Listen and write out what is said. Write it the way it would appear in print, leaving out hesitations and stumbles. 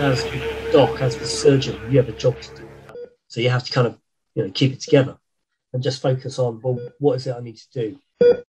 as the doc, as the surgeon, you have a job to do. So you have to kind of, keep it together and just focus on, well, what is it I need to do?